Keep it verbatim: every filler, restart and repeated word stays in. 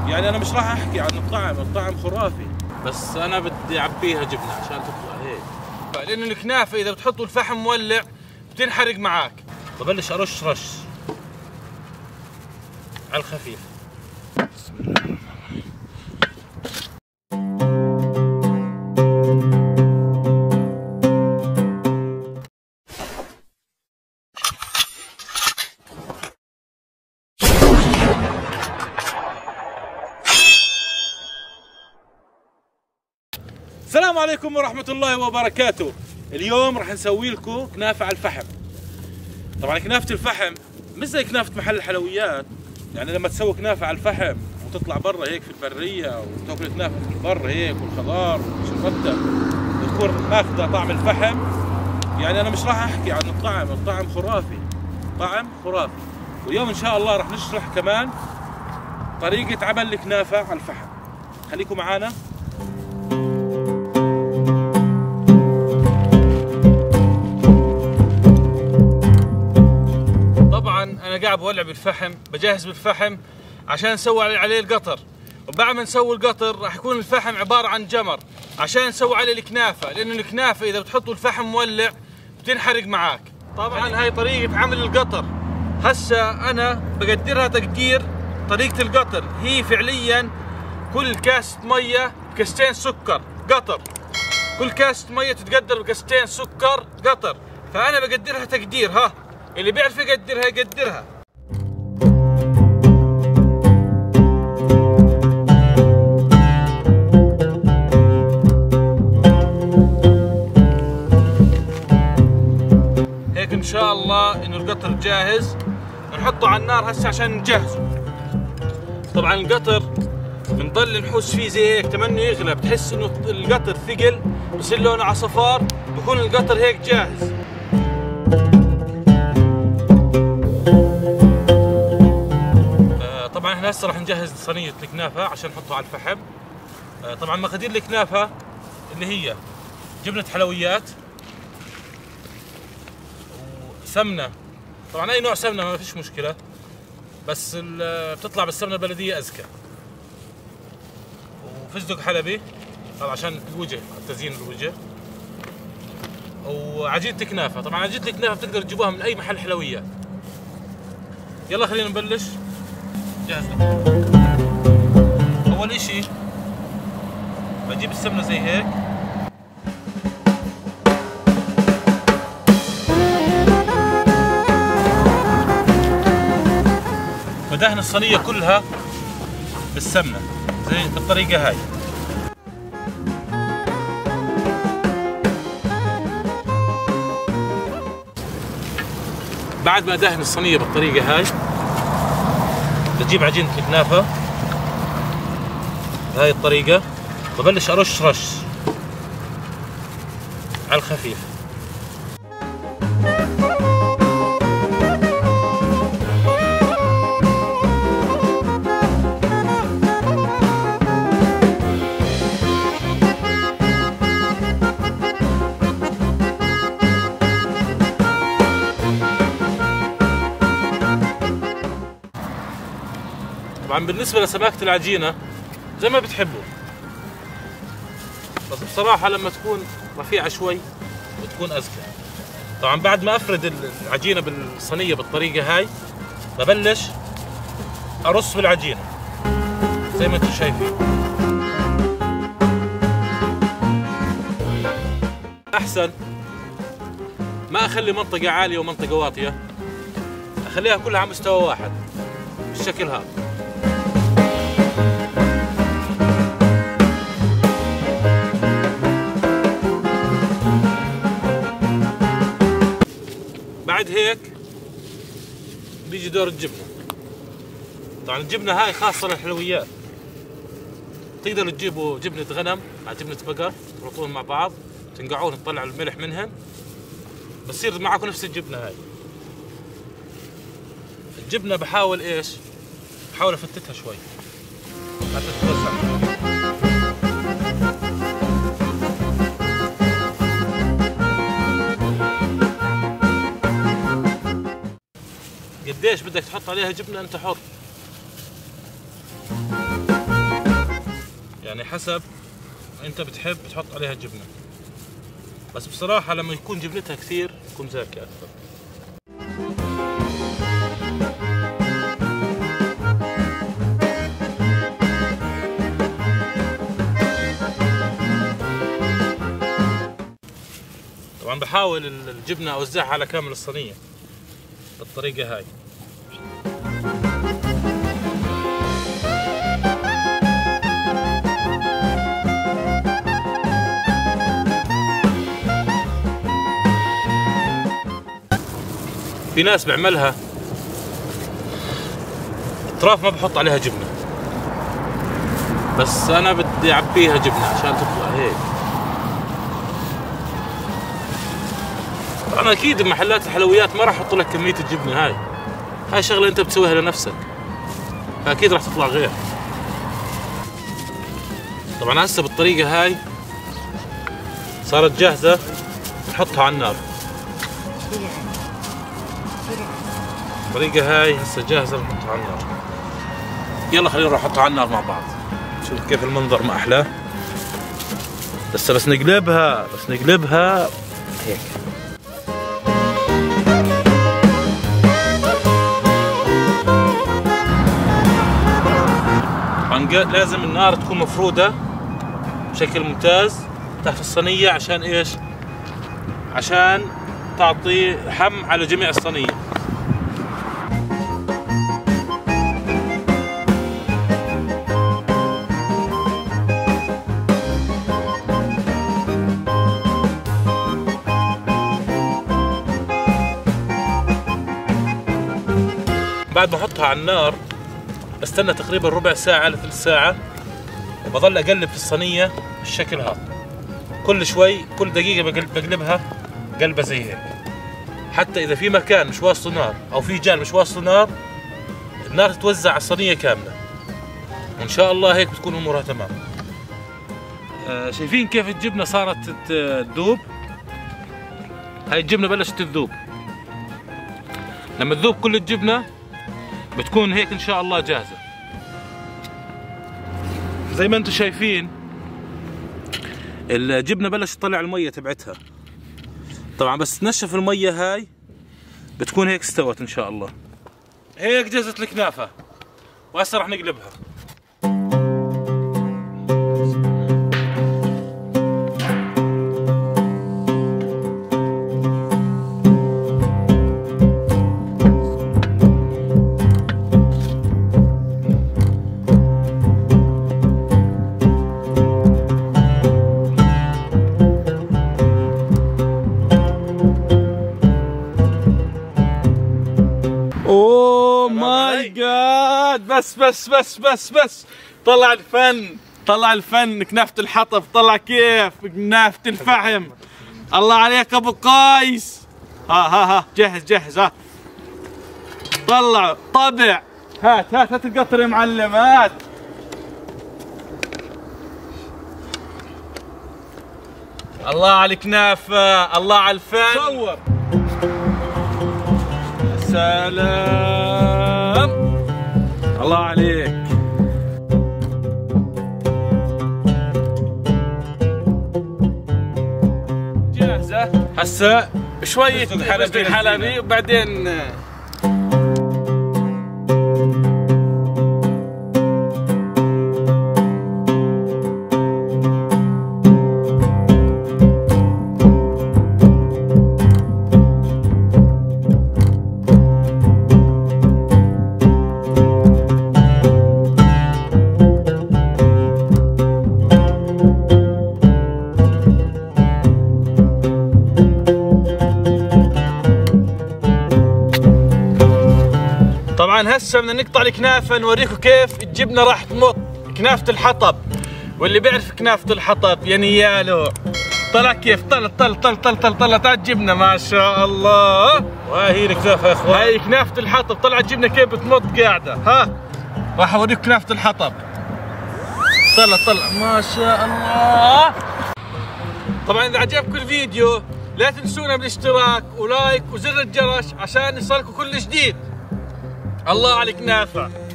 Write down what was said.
يعني انا مش راح احكي عن الطعم، الطعم خرافي، بس انا بدي اعبيها جبنه عشان تطلع هيك. لانه الكنافه اذا بتحطوا الفحم مولع بتنحرق معاك. ببلش ارش رش على الخفيف. بسم الله الرحمن الرحيم. السلام عليكم ورحمة الله وبركاته. اليوم راح نسوي لكم كنافة على الفحم. طبعا كنافة الفحم مش زي كنافة محل الحلويات، يعني لما تسوي كنافة على الفحم وتطلع برا هيك في البرية وتاكل كنافة في البر هيك والخضار والشربتة بتكون ماخذة طعم الفحم. يعني أنا مش راح أحكي عن الطعم، الطعم خرافي، طعم خرافي. واليوم إن شاء الله راح نشرح كمان طريقة عمل الكنافة على الفحم. خليكم معانا. أنا قاعد بولع بالفحم، بجهز بالفحم عشان نسوي عليه القطر، وبعد ما نسوي القطر راح يكون الفحم عبارة عن جمر عشان نسوي عليه الكنافة، لأنه الكنافة إذا بتحطوا الفحم مولع بتنحرق معاك. طبعا هاي طريقة عمل القطر. هسا أنا بقدرها تقدير طريقة القطر، هي فعليا كل كاسة مية بكاستين سكر قطر، كل كاسة مية تتقدر بكاستين سكر قطر، فأنا بقدرها تقدير. ها اللي بيعرف يقدرها يقدرها. هيك ان شاء الله انه القطر جاهز، نحطه على النار هسه عشان نجهزه. طبعا القطر بنضل نحوس فيه زي هيك تمنه يغلى، بتحس انه القطر ثقل بصير لونه عصفار، بكون القطر هيك جاهز. طبعا احنا هسه راح نجهز صينية الكنافة عشان نحطها على الفحم. طبعا مقادير الكنافة اللي هي جبنة حلويات وسمنة، طبعا اي نوع سمنة ما فيش مشكلة، بس بتطلع بالسمنة البلدية أزكى، وفستق حلبي طبعا عشان الوجه، تزيين الوجه، وعجينة كنافة. طبعا عجينة الكنافة بتقدر تجيبوها من أي محل حلويات. يلا خلينا نبلش. جاهزة. أول إشي بجيب السمنة زي هيك، بدهن الصينية كلها بالسمنة زي بالطريقة هاي. بعد ما أدهن الصينية بالطريقة هاي بجيب عجينة الكنافة بهاي الطريقة، ببلش أرش رش على الخفيف. طبعا بالنسبة لسماكة العجينة زي ما بتحبوا، بس بصراحة لما تكون رفيعة شوي بتكون أزكى. طبعا بعد ما أفرد العجينة بالصينية بالطريقة هاي ببلش أرص بالعجينة زي ما انتم شايفين. أحسن ما أخلي منطقة عالية ومنطقة واطية، أخليها كلها على مستوى واحد بالشكل هذا. بعد هيك بيجي دور الجبنة. طبعا الجبنة هاي خاصة للحلويات، تقدروا تجيبوا جبنة غنم مع جبنة بقر تخلطوهم مع بعض تنقعون تطلعوا الملح منهن، بصير معكم نفس الجبنة هاي. الجبنة بحاول ايش؟ بحاول افتتها شوي حتى تتوزع. قديش بدك تحط عليها جبنة انت حر. يعني حسب انت بتحب تحط عليها جبنه، بس بصراحه لما يكون جبنتها كثير تكون زاكيه اكثر. طبعا بحاول الجبنه اوزعها على كامل الصينيه بالطريقه هاي. في ناس بعملها اطراف ما بحط عليها جبنه، بس انا بدي اعبيها جبنه عشان تطلع هيك. طبعا اكيد بمحلات الحلويات ما راح احط لك كميه الجبنه هاي، هاي شغله انت بتسويها لنفسك، فاكيد راح تطلع غير. طبعا هسه بالطريقه هاي صارت جاهزه، نحطها على النار. الطريقه هاي هسه جاهزه، نحطها على النار. يلا خلينا نروح نحطها على النار مع بعض. شوف كيف المنظر ما احلاه. لسه بس نقلبها بس نقلبها هيك. لازم النار تكون مفرودة بشكل ممتاز تحت الصينية، عشان ايش؟ عشان تعطي حم على جميع الصينية. بعد ما احطها على النار بستنى تقريبا ربع ساعة لثلث ساعة، وبظل اقلب في الصينية بالشكل هذا. كل شوي كل دقيقة بقلبها قلبة زي هيك، حتى إذا في مكان مش واصله نار أو في جال مش واصله نار، النار تتوزع على الصينية كاملة، وإن شاء الله هيك بتكون أمورها تمام. آه شايفين كيف الجبنة صارت تذوب؟ هاي الجبنة بلشت تذوب. لما تذوب كل الجبنة بتكون هيك ان شاء الله جاهزة. زي ما انتم شايفين الجبنة بلشت تطلع المية تبعتها. طبعا بس تنشف المية هاي بتكون هيك استوت ان شاء الله. هيك جهزت الكنافة، وهسه راح نقلبها. اوه ماي جاد، بس بس بس بس بس طلع الفن، طلع الفن. كنافة الحطب طلع كيف، كنافة الفحم. الله عليك ابو قايس. ها ها ها جهز جهز. ها طلع طبع. هات هات هات القطر يا معلم، هات. الله على الكنافة، الله على الفن. صور. سلام، الله عليك. جاهزة. هسه شوية حلبي حلبي وبعدين طبعا هسه بدنا نقطع الكنافه نوريكم كيف الجبنه راح تمط. كنافه الحطب، واللي بيعرف كنافه الحطب يا نياله طلع كيف، طل طل طل طل طل طلعت على الجبنه ما شاء الله. وهي هي الكنافه يا اخوان، هاي كنافه الحطب. طلعت الجبنه كيف بتمط قاعده. ها راح اوريكم كنافه الحطب. طلع طلع ما شاء الله. طبعا اذا عجبكم الفيديو لا تنسونا بالاشتراك ولايك وزر الجرس عشان يصلكم كل جديد. الله على الكنافة.